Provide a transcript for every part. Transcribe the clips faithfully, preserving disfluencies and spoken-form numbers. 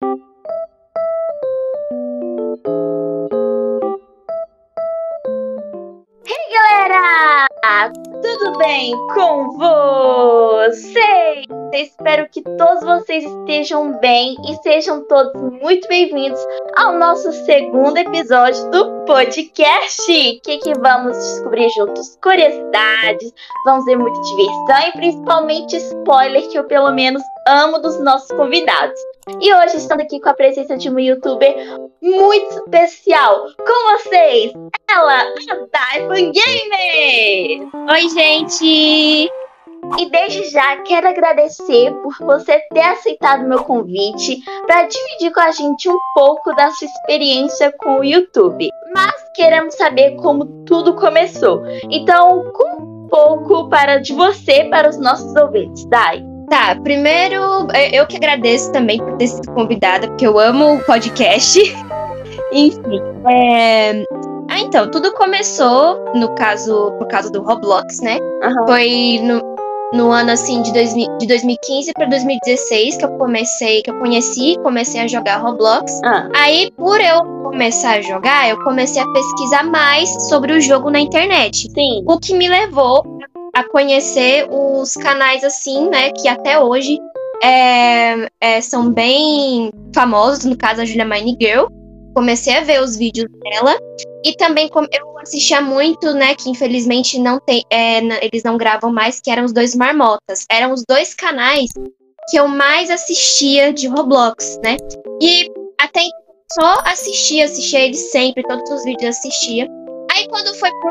Galera, tudo bem com vocês? Espero que todos vocês estejam bem e sejam todos muito bem-vindos ao nosso segundo episódio do podcast. Que que vamos descobrir juntos curiosidades, vamos ver muita diversão e principalmente spoiler que eu pelo menos amo dos nossos convidados. E hoje estamos aqui com a presença de uma youtuber muito especial com vocês, ela, a Daivan Gamer! Oi, gente! E desde já quero agradecer por você ter aceitado meu convite para dividir com a gente um pouco da sua experiência com o YouTube. Mas queremos saber como tudo começou. Então, conta um pouco para, de você para os nossos ouvintes, Dai. Tá, primeiro eu que agradeço também por ter sido convidada, porque eu amo o podcast. Enfim, é... Ah, então, tudo começou, no caso, por causa do Roblox, né? Uhum. Foi no, no ano, assim, de, dois mil, de dois mil e quinze para dois mil e dezesseis que eu comecei, que eu conheci, comecei a jogar Roblox. Uhum. Aí, por eu começar a jogar, eu comecei a pesquisar mais sobre o jogo na internet. Sim. O que me levou a conhecer os canais assim, né, que até hoje é, é, são bem famosos, no caso a Julia Mine Girl. Comecei a ver os vídeos dela e também eu assistia muito, né, que infelizmente não tem, é, eles não gravam mais, que eram os dois Marmotas. Eram os dois canais que eu mais assistia de Roblox, né, e até só assistia, assistia eles sempre, todos os vídeos assistia. Aí quando foi por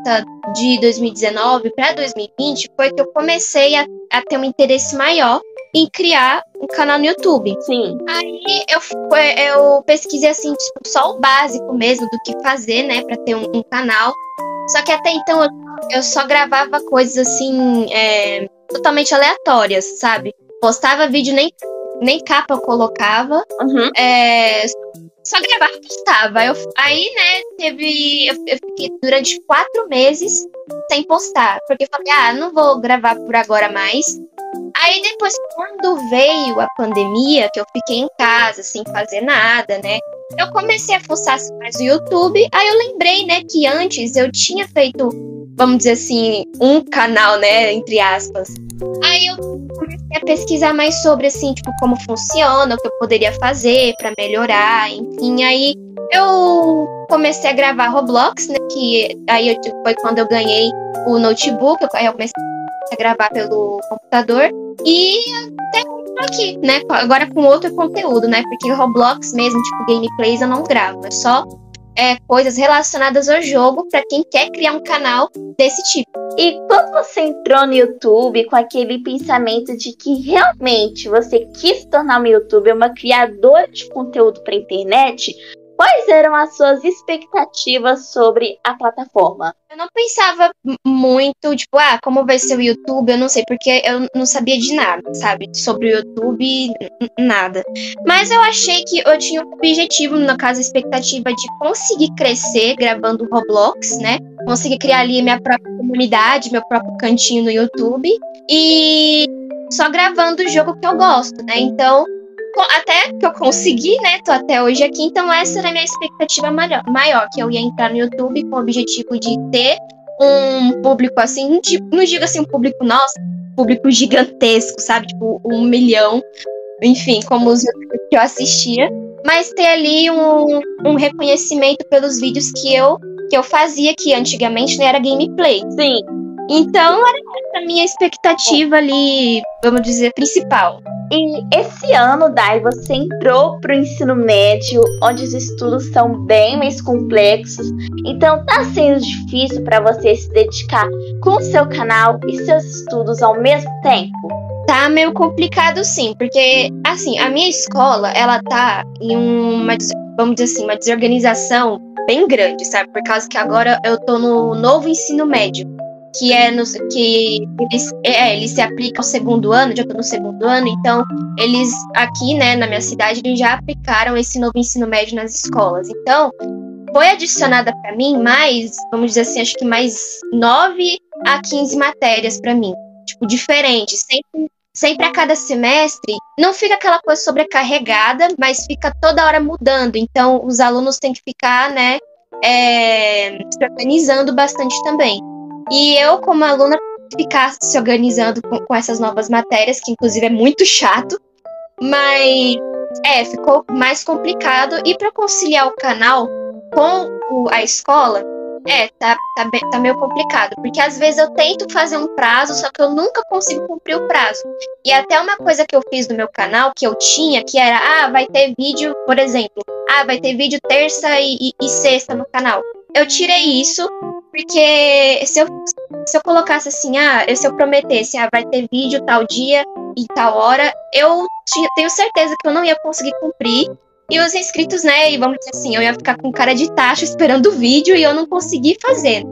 de dois mil e dezenove para dois mil e vinte foi que eu comecei a, a ter um interesse maior em criar um canal no YouTube. Sim. Aí eu, eu pesquisei assim, tipo, só o básico mesmo do que fazer, né, para ter um, um canal. Só que até então eu, eu só gravava coisas assim, é, totalmente aleatórias, sabe? Postava vídeo, nem, nem capa eu colocava. Uhum. É, só gravava e postava. Eu, aí, né, teve. Eu, eu fiquei durante quatro meses sem postar. Porque eu falei, ah, não vou gravar por agora mais. Aí depois, quando veio a pandemia, que eu fiquei em casa, sem fazer nada, né? Eu comecei a fuçar mais o YouTube. Aí eu lembrei, né, que antes eu tinha feito, vamos dizer assim, um canal, né, entre aspas. Aí eu comecei a pesquisar mais sobre, assim, tipo, como funciona, o que eu poderia fazer pra melhorar, enfim. Aí eu comecei a gravar Roblox, né, que aí eu, tipo, foi quando eu ganhei o notebook, aí eu comecei a gravar pelo computador. E até aqui, né, agora com outro conteúdo, né, porque Roblox mesmo, tipo, gameplays eu não gravo, é só é, coisas relacionadas ao jogo pra quem quer criar um canal desse tipo. E quando você entrou no YouTube com aquele pensamento de que realmente você quis tornar uma youtuber uma criadora de conteúdo para a internet, quais eram as suas expectativas sobre a plataforma? Eu não pensava muito, tipo, ah, como vai ser o YouTube, eu não sei, porque eu não sabia de nada, sabe? Sobre o YouTube, nada. Mas eu achei que eu tinha um objetivo, no caso, a expectativa de conseguir crescer gravando Roblox, né? Conseguir criar ali minha própria comunidade, meu próprio cantinho no YouTube. E só gravando o jogo que eu gosto, né? Então, até que eu consegui, né? Tô até hoje aqui, então essa era a minha expectativa maior, maior que eu ia entrar no YouTube com o objetivo de ter um público assim, não digo, não digo assim um público, nossa, público gigantesco, sabe? Tipo, um milhão, enfim, como os youtubers que eu assistia, mas ter ali um, um reconhecimento pelos vídeos que eu, que eu fazia, que antigamente não era gameplay. Sim. Então, era essa a minha expectativa ali, vamos dizer, principal. E esse ano, Dai, você entrou para o ensino médio, onde os estudos são bem mais complexos. Então, tá sendo difícil para você se dedicar com o seu canal e seus estudos ao mesmo tempo? Tá meio complicado, sim, porque, assim, a minha escola, ela tá em uma, vamos dizer assim, uma desorganização bem grande, sabe? Por causa que agora eu tô no novo ensino médio. Que é no, que eles, é, eles se aplicam ao segundo ano, já tô no segundo ano, então eles aqui, né, na minha cidade, eles já aplicaram esse novo ensino médio nas escolas. Então, foi adicionada para mim mais, vamos dizer assim, acho que mais nove a quinze matérias para mim, tipo, diferentes, sempre, sempre a cada semestre, não fica aquela coisa sobrecarregada, mas fica toda hora mudando. Então, os alunos têm que ficar, né, é, se organizando bastante também. E eu, como aluna, ficar se organizando com, com essas novas matérias, que inclusive é muito chato, mas é, ficou mais complicado. E para conciliar o canal com o, a escola, é, tá, tá, bem, tá meio complicado, porque às vezes eu tento fazer um prazo, só que eu nunca consigo cumprir o prazo. E até uma coisa que eu fiz no meu canal, que eu tinha, que era, ah, vai ter vídeo, por exemplo, ah, vai ter vídeo terça e, e, e sexta no canal. Eu tirei isso, porque se eu, se eu colocasse assim, ah, se eu prometesse, ah, vai ter vídeo tal dia e tal hora, eu tinha, tenho certeza que eu não ia conseguir cumprir. E os inscritos, né, e vamos dizer assim, eu ia ficar com cara de tacho esperando o vídeo e eu não consegui fazer.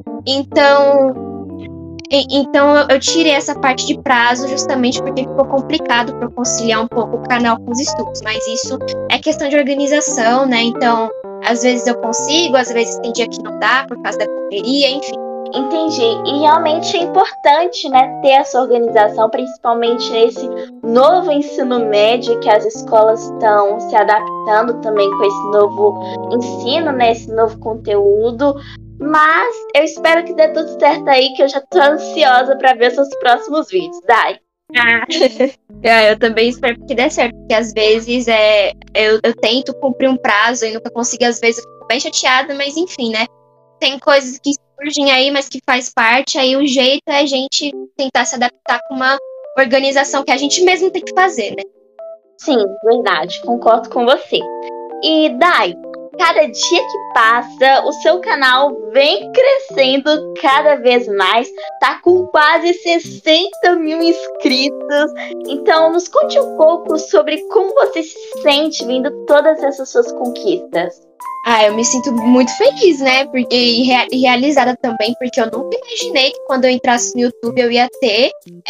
Então, e, então eu, eu tirei essa parte de prazo justamente porque ficou complicado para eu conciliar um pouco o canal com os estudos. Mas isso é questão de organização, né? Então, às vezes eu consigo, às vezes tem dia que não dá por causa da correria, enfim. Entendi. E realmente é importante, né, ter essa organização, principalmente nesse novo ensino médio que as escolas estão se adaptando também com esse novo ensino, né, esse novo conteúdo. Mas eu espero que dê tudo certo aí, que eu já tô ansiosa para ver seus próximos vídeos. Dai. Ah, eu também espero que dê certo, porque às vezes é, eu, eu tento cumprir um prazo e nunca consigo, às vezes eu fico bem chateada, mas enfim, né? Tem coisas que surgem aí, mas que faz parte, aí o jeito é a gente tentar se adaptar com uma organização que a gente mesmo tem que fazer, né? Sim, verdade, concordo com você. E Dai, cada dia que passa, o seu canal vem crescendo cada vez mais, tá com quase sessenta mil inscritos. Então, nos conte um pouco sobre como você se sente vendo todas essas suas conquistas. Ah, eu me sinto muito feliz, né? Porque, e rea- realizada também, porque eu nunca imaginei que quando eu entrasse no YouTube eu ia ter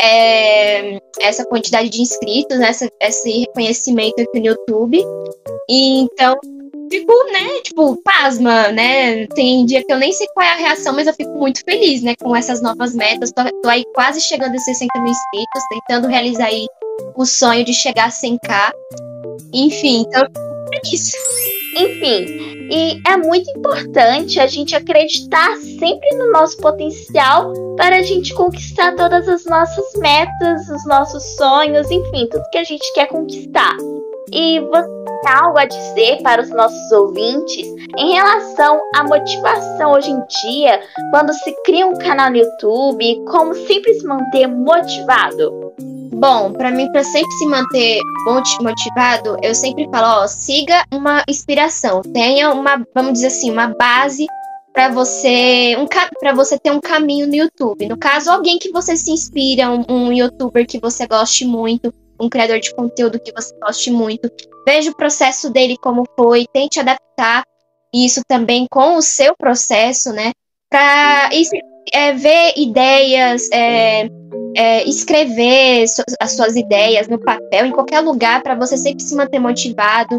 é, essa quantidade de inscritos, né? Essa, esse reconhecimento aqui no YouTube. E então, fico, né, tipo, pasma, né? Tem dia que eu nem sei qual é a reação, mas eu fico muito feliz, né? Com essas novas metas. Tô, tô aí quase chegando a sessenta mil inscritos, tentando realizar aí o sonho de chegar a cem k. Enfim, então, é isso. Enfim, e é muito importante a gente acreditar sempre no nosso potencial para a gente conquistar todas as nossas metas, os nossos sonhos, enfim, tudo que a gente quer conquistar. E você tem algo a dizer para os nossos ouvintes em relação à motivação hoje em dia, quando se cria um canal no YouTube, como sempre se manter motivado? Bom, pra mim, pra sempre se manter motivado, eu sempre falo, ó, siga uma inspiração, tenha uma, vamos dizer assim, uma base pra você, um, pra você ter um caminho no YouTube. No caso, alguém que você se inspira, um, um youtuber que você goste muito, um criador de conteúdo que você goste muito. Veja o processo dele como foi, tente adaptar isso também com o seu processo, né? Pra é, ver ideias, é, É, escrever so, as suas ideias no papel, em qualquer lugar, para você sempre se manter motivado,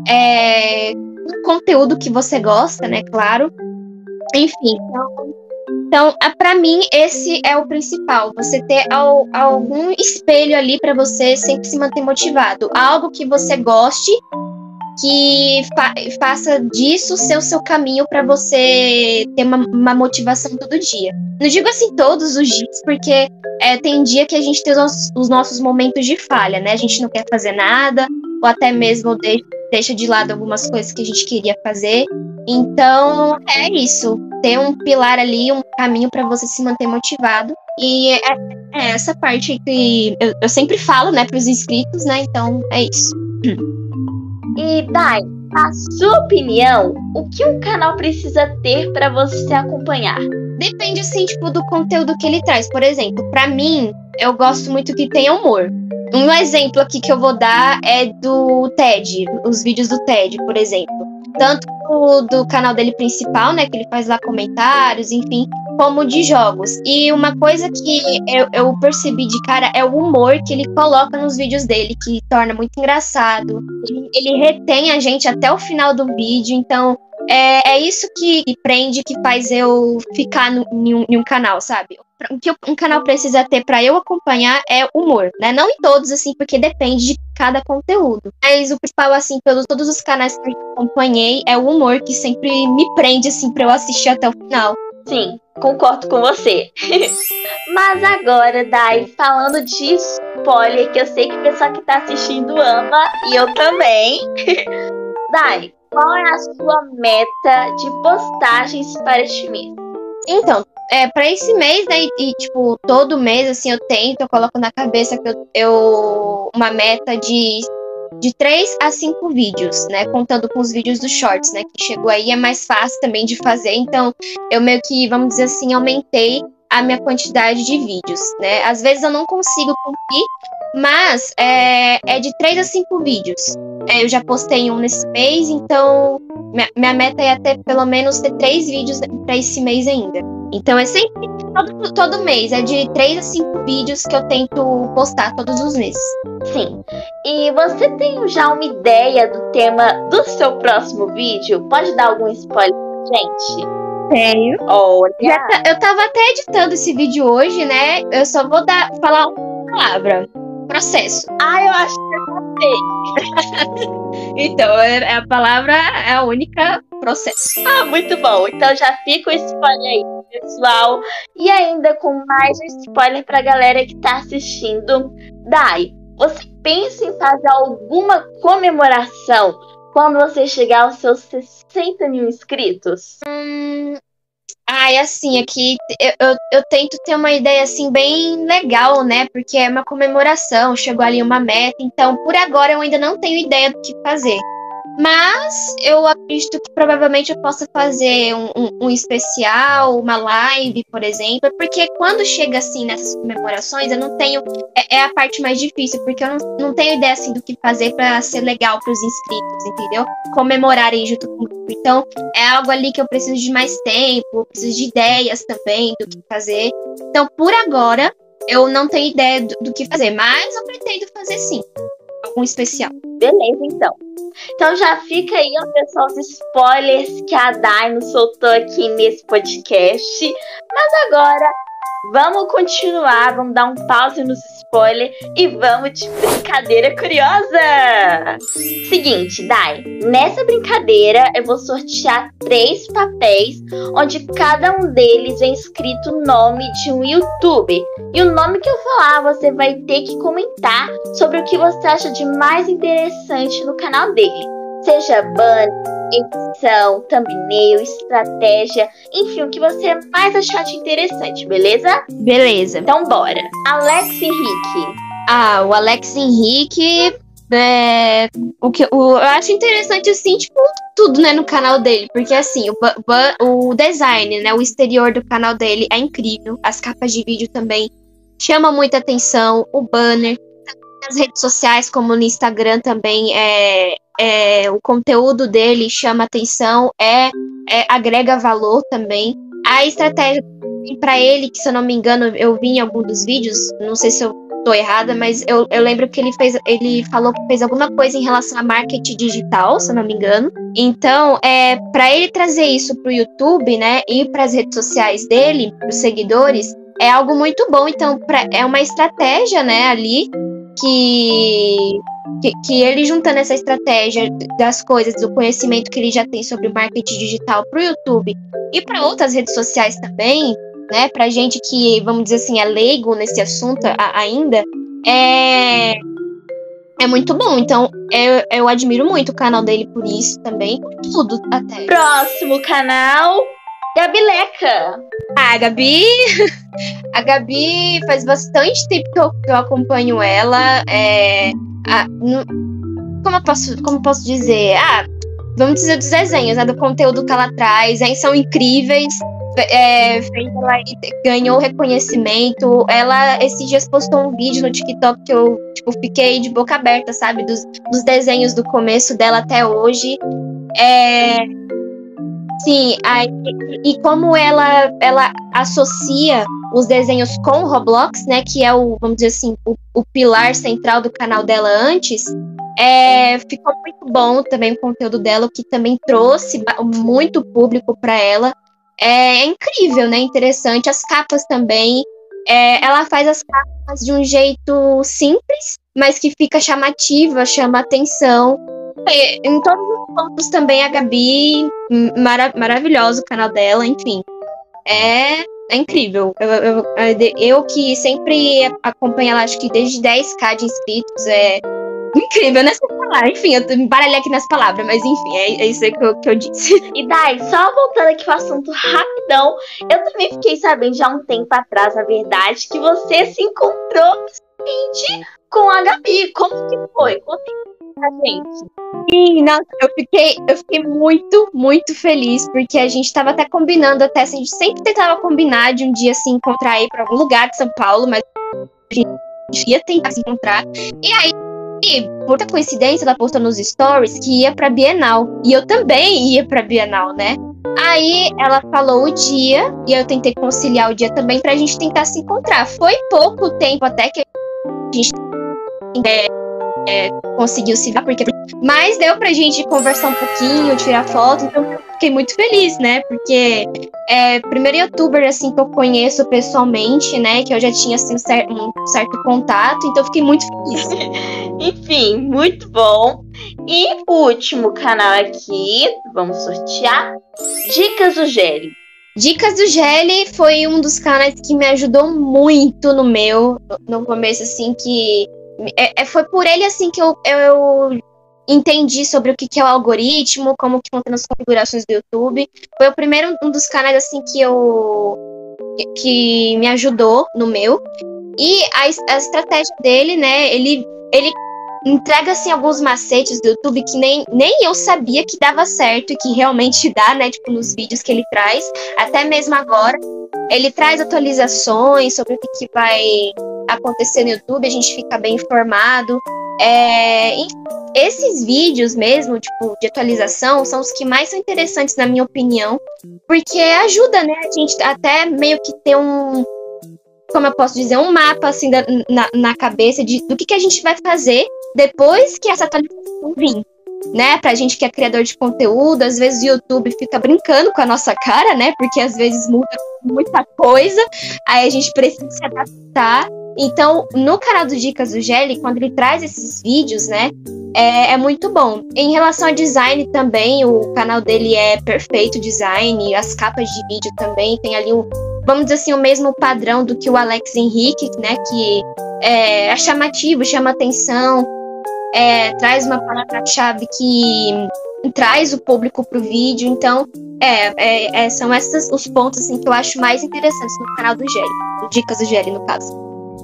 é, um conteúdo que você gosta, né, claro. Enfim, então, então para mim, esse é o principal, você ter al, algum espelho ali para você sempre se manter motivado, algo que você goste, que fa faça disso ser o seu caminho para você ter uma, uma motivação todo dia. Não digo assim todos os dias, porque é, tem dia que a gente tem os nossos, os nossos momentos de falha, né? A gente não quer fazer nada, ou até mesmo de, deixa de lado algumas coisas que a gente queria fazer. Então, é isso. Ter um pilar ali, um caminho para você se manter motivado. E é, é essa parte que eu, eu sempre falo, né, para os inscritos, né? Então, é isso. E Dai, na sua opinião, o que um canal precisa ter para você acompanhar? Depende, assim, tipo, do conteúdo que ele traz. Por exemplo, pra mim, eu gosto muito que tenha humor. Um exemplo aqui que eu vou dar é do Ted, os vídeos do Ted, por exemplo. Tanto do, do canal dele principal, né, que ele faz lá comentários, enfim, como de jogos. E uma coisa que eu, eu percebi de cara é o humor que ele coloca nos vídeos dele, que torna muito engraçado. Ele, ele retém a gente até o final do vídeo, então é, é isso que prende, que faz eu ficar no, em, um, em um canal, sabe? O que um canal precisa ter pra eu acompanhar é humor, né? Não em todos, assim, porque depende de cada conteúdo. Mas o principal, assim, pelos todos os canais que eu acompanhei, é o humor que sempre me prende, assim, pra eu assistir até o final. Sim, concordo com você. Mas agora, Dai, falando de spoiler, que eu sei que o pessoal que tá assistindo ama, e eu também. Dai, qual é a sua meta de postagens para este mês? Então, é, pra esse mês, né, e, e, tipo, todo mês, assim, eu tento, eu coloco na cabeça que eu, eu uma meta de, de três a cinco vídeos, né, contando com os vídeos dos shorts, né, que chegou aí, é mais fácil também de fazer, então eu meio que, vamos dizer assim, aumentei a minha quantidade de vídeos, né, às vezes eu não consigo cumprir, mas é, é de três a cinco vídeos. É, eu já postei um nesse mês, então minha, minha meta é até pelo menos ter três vídeos para esse mês ainda. Então é sempre, todo, todo mês, é de três a cinco vídeos que eu tento postar todos os meses. Sim. E você tem já uma ideia do tema do seu próximo vídeo? Pode dar algum spoiler pra gente? Tenho. Olha. Já, eu tava até editando esse vídeo hoje, né? Eu só vou dar, falar uma palavra. Processo. Ah, eu acho que eu sei. Então, é, a palavra é a única, processo. Ah, muito bom. Então já fica o spoiler aí, pessoal. E ainda com mais um spoiler pra galera que tá assistindo. Dai, você pensa em fazer alguma comemoração quando você chegar aos seus sessenta mil inscritos? Hum... Ai, assim, aqui eu, eu, eu tento ter uma ideia, assim, bem legal, né? Porque é uma comemoração, chegou ali uma meta. Então, por agora, eu ainda não tenho ideia do que fazer. Mas eu acredito que provavelmente eu possa fazer um, um, um especial, uma live, por exemplo. Porque quando chega, assim, nessas comemorações, eu não tenho... É, é a parte mais difícil, porque eu não, não tenho ideia, assim, do que fazer pra ser legal pros inscritos, entendeu? Comemorarem junto comigo. Então, é algo ali que eu preciso de mais tempo, preciso de ideias também do que fazer. Então, por agora, eu não tenho ideia do, do que fazer, mas eu pretendo fazer sim, algum especial. Beleza, então. Então já fica aí, ó, pessoal, os spoilers que a Dai nos soltou aqui nesse podcast. Mas agora, vamos continuar, vamos dar um pause nos spoilers e vamos de brincadeira curiosa! Seguinte, Dai, nessa brincadeira eu vou sortear três papéis, onde cada um deles é escrito o nome de um youtuber. E o nome que eu falar, você vai ter que comentar sobre o que você acha de mais interessante no canal dele. Seja banner, edição, thumbnail, estratégia, enfim, o que você mais achar de interessante, beleza? Beleza. Então bora. Alex Henrique. Ah, o Alex Henrique, é, o que o, eu acho interessante, assim, tipo, tudo, né, no canal dele, porque, assim, o, o design, né, o exterior do canal dele é incrível, as capas de vídeo também chamam muita atenção, o banner, nas redes sociais, como no Instagram também, é, é, o conteúdo dele chama atenção, é, é, agrega valor também. A estratégia para ele, que se eu não me engano, eu vi em algum dos vídeos, não sei se eu tô errada, mas eu, eu lembro que ele fez, ele falou que fez alguma coisa em relação a marketing digital, se eu não me engano. Então, é, para ele trazer isso pro YouTube, né, e para as redes sociais dele, pros seguidores, é algo muito bom. Então, pra, é uma estratégia, né, ali, que, que, que ele juntando essa estratégia das coisas, do conhecimento que ele já tem sobre o marketing digital pro YouTube e para outras redes sociais também, né, pra gente que, vamos dizer assim, é leigo nesse assunto a, ainda, é, é muito bom. Então, eu, eu admiro muito o canal dele por isso também, por tudo até. Próximo canal, Gabileca. Ah, a Gabi... A Gabi faz bastante tempo que eu, que eu acompanho ela. É, a, no, como, eu posso, como eu posso dizer? Ah, vamos dizer dos desenhos, né, do conteúdo que ela traz. Aí são incríveis. É, ela ganhou reconhecimento. Ela esses dias postou um vídeo no TikTok que eu tipo, fiquei de boca aberta, sabe? Dos, dos desenhos do começo dela até hoje. É, sim, aí, e como ela, ela associa os desenhos com Roblox, né, que é o, vamos dizer assim, o, o pilar central do canal dela antes, é, ficou muito bom também o conteúdo dela, o que também trouxe muito público para ela. É, é incrível, né, interessante. As capas também, é, ela faz as capas de um jeito simples, mas que fica chamativa, chama atenção. E, em todos os pontos também a Gabi, mara- maravilhoso o canal dela, enfim. É, é incrível. Eu, eu, eu que sempre acompanho ela, acho que desde dez mil de inscritos, é incrível, né? Falar. Enfim, eu me baralhei aqui nas palavras, mas enfim, é, é isso aí que eu, que eu disse. E Dai, só voltando aqui pro assunto rapidão, eu também fiquei sabendo já há um tempo atrás, na verdade, que você se encontrou pessoalmente com a Gabi. Como que foi? Conta pra gente. Sim, nossa, eu fiquei, eu fiquei muito, muito feliz, porque a gente tava até combinando, até assim, a gente sempre tentava combinar de um dia se encontrar aí pra algum lugar de São Paulo, mas a gente ia tentar se encontrar. E aí, por muita coincidência, ela postou nos stories que ia pra Bienal. E eu também ia pra Bienal, né? Aí ela falou o dia, e eu tentei conciliar o dia também pra gente tentar se encontrar. Foi pouco tempo até que a gente é, é, conseguiu se ver, porque... mas deu pra gente conversar um pouquinho, tirar foto, então eu fiquei muito feliz, né? Porque é o primeiro youtuber assim, que eu conheço pessoalmente, né? Que eu já tinha assim, um, cer- um certo contato, então eu fiquei muito feliz. Enfim, muito bom. E o último canal aqui, vamos sortear, Dicas do Gelli. Dicas do Gelli foi um dos canais que me ajudou muito no meu, no começo, assim, que... É, é, foi por ele, assim, que eu, eu entendi sobre o que, que é o algoritmo, como que funciona as configurações do YouTube. Foi o primeiro, um dos canais, assim, que eu... que me ajudou no meu. E a, a estratégia dele, né, ele... ele entrega, assim, alguns macetes do YouTube que nem, nem eu sabia que dava certo e que realmente dá, né, tipo, nos vídeos que ele traz, até mesmo agora. Ele traz atualizações sobre o que, que vai acontecer no YouTube, a gente fica bem informado. É, esses vídeos mesmo, tipo, de atualização, são os que mais são interessantes, na minha opinião, porque ajuda, né, a gente até meio que ter um... como eu posso dizer, um mapa assim da, na, na cabeça de, do que, que a gente vai fazer depois que essa atualização vir, né? Pra gente que é criador de conteúdo, às vezes o YouTube fica brincando com a nossa cara, né? Porque às vezes muda muita coisa, aí a gente precisa se adaptar. Então, no canal do Dicas do Gelli, quando ele traz esses vídeos, né? É, é muito bom. Em relação a design também, o canal dele é perfeito design, as capas de vídeo também, tem ali um, vamos dizer assim, o mesmo padrão do que o Alex Henrique, né, que é, é chamativo, chama atenção, é, traz uma palavra-chave que traz o público pro vídeo, então é, é, é, são esses os pontos assim, que eu acho mais interessantes no canal do Gelli, do Dicas do Gelli, no caso.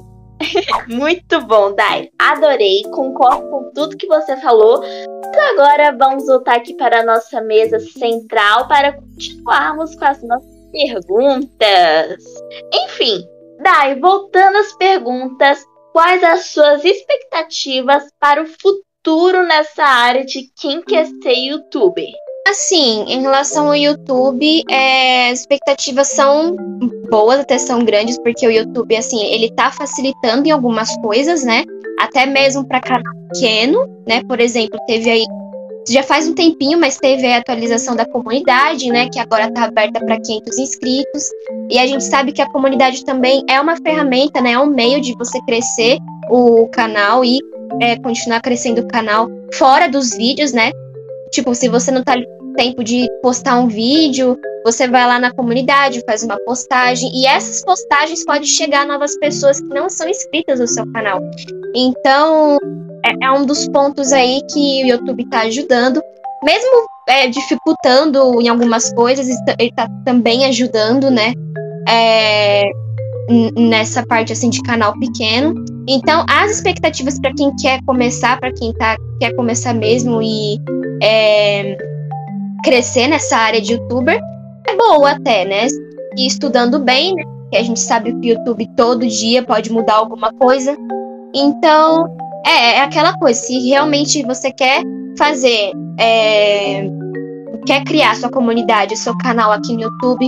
Muito bom, Dai. Adorei, concordo com tudo que você falou. Então agora vamos voltar aqui para a nossa mesa central para continuarmos com as nossas perguntas. Enfim, Dai, voltando às perguntas, quais as suas expectativas para o futuro nessa área de quem quer ser youtuber? Assim, em relação ao YouTube, é, as expectativas são boas, até são grandes, porque o YouTube, assim, ele tá facilitando em algumas coisas, né? Até mesmo para canal pequeno, né? Por exemplo, teve aí, já faz um tempinho, mas teve a atualização da comunidade, né? Que agora tá aberta para quinhentos inscritos. E a gente sabe que a comunidade também é uma ferramenta, né? É um meio de você crescer o canal e é, continuar crescendo o canal fora dos vídeos, né? Tipo, se você não tá com tempo de postar um vídeo, você vai lá na comunidade, faz uma postagem, e essas postagens podem chegar a novas pessoas que não são inscritas no seu canal. Então, é, é um dos pontos aí que o YouTube tá ajudando. Mesmo é, dificultando em algumas coisas, ele tá também ajudando, né? É, nessa parte, assim, de canal pequeno. Então, as expectativas para quem quer começar, para quem tá, quer começar mesmo e é, crescer nessa área de youtuber, é boa até, né? E estudando bem, né? Porque a gente sabe que o YouTube todo dia pode mudar alguma coisa. Então, é, é aquela coisa, se realmente você quer fazer, é, quer criar sua comunidade, seu canal aqui no YouTube,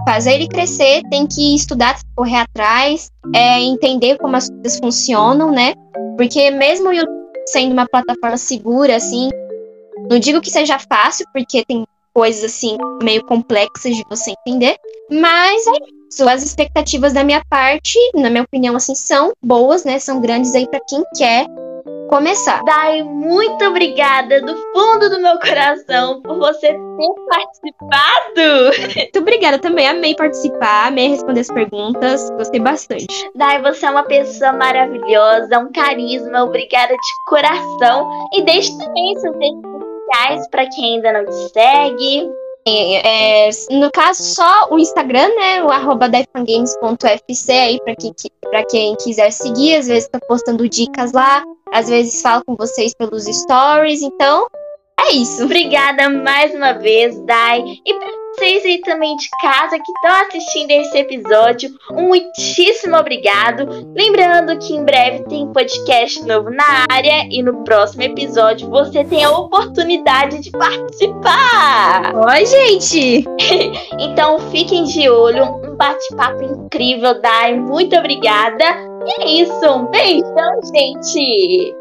fazer ele crescer, tem que estudar, correr atrás, é, entender como as coisas funcionam, né? Porque mesmo o YouTube sendo uma plataforma segura, assim, não digo que seja fácil, porque tem coisas, assim, meio complexas de você entender, mas é isso. As expectativas da minha parte, na minha opinião, assim, são boas, né? São grandes aí pra quem quer começar. Dai, muito obrigada do fundo do meu coração por você ter participado. Muito obrigada também, amei participar, amei responder as perguntas, gostei bastante. Dai, você é uma pessoa maravilhosa, um carisma, obrigada de coração. E deixe também seus redes sociais para quem ainda não te segue. É, é, no caso, só o Instagram, né? O arroba daifangames ponto f c aí pra quem, pra quem quiser seguir. Às vezes tô postando dicas lá, às vezes falo com vocês pelos stories. Então, é isso. Obrigada mais uma vez, Dai. E pra vocês aí também de casa que estão assistindo esse episódio, um muitíssimo obrigado. Lembrando que em breve tem podcast novo na área e no próximo episódio você tem a oportunidade de participar. Oi, gente! Então fiquem de olho, um bate-papo incrível, Dai. Muito obrigada. E é isso, um beijão, gente!